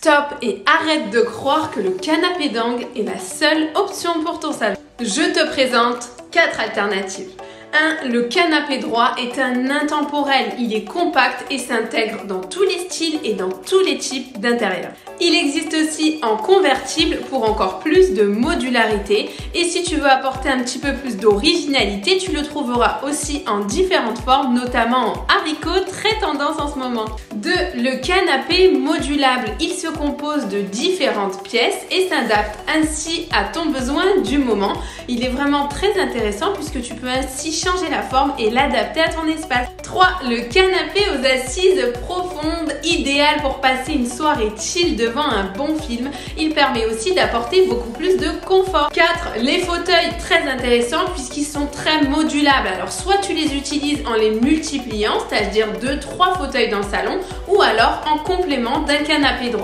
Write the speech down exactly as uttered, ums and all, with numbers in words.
Stop et arrête de croire que le canapé d'angle est la seule option pour ton salon. Je te présente quatre alternatives. un. Le canapé droit est un intemporel. Il est compact et s'intègre dans tous les styles et dans tous les types d'intérieur. Il existe aussi en convertible pour encore plus de modularité. Et si tu veux apporter un petit peu plus d'originalité, tu le trouveras aussi en différentes formes, notamment en haricot, très tendance en ce moment. deux. Le canapé modulable. Il se compose de différentes pièces et s'adapte ainsi à ton besoin du moment. Il est vraiment très intéressant puisque tu peux ainsi changer la forme et l'adapter à ton espace. trois. Le canapé aux assises profondes, idéal pour passer une soirée chill devant un bon film. Il permet aussi d'apporter beaucoup plus de confort. quatre. Les fauteuils, très intéressants puisqu'ils sont très modulables. Alors soit tu les utilises en les multipliant, c'est-à-dire deux trois fauteuils dans le salon, ou alors en complément d'un canapé droit.